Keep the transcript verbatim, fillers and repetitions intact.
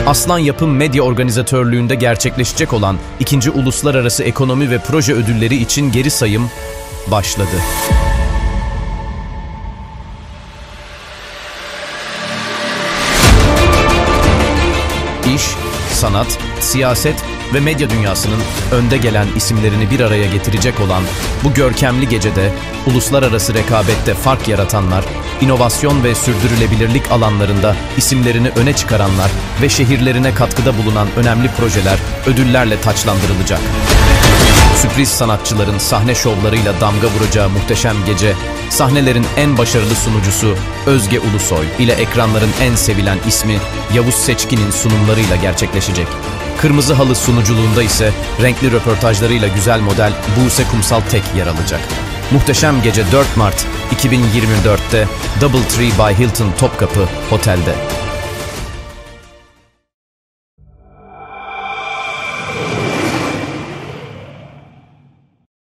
Aslan Yapım Medya Organizatörlüğünde gerçekleşecek olan ikinci Uluslararası Ekonomi ve Proje Ödülleri için geri sayım başladı. İş, sanat, siyaset ve medya dünyasının önde gelen isimlerini bir araya getirecek olan bu görkemli gecede uluslararası rekabette fark yaratanlar, inovasyon ve sürdürülebilirlik alanlarında isimlerini öne çıkaranlar ve şehirlerine katkıda bulunan önemli projeler ödüllerle taçlandırılacak. Sürpriz sanatçıların sahne şovlarıyla damga vuracağı muhteşem gece, sahnelerin en başarılı sunucusu Özge Ulusoy ile ekranların en sevilen ismi Yavuz Seçkin'in sunumlarıyla gerçekleşecek. Kırmızı Halı sunuculuğunda ise renkli röportajlarıyla güzel model Buse Kumsal Tek yer alacak. Muhteşem gece dört Mart iki bin yirmi dört'te DoubleTree by Hilton Topkapı Otel'de.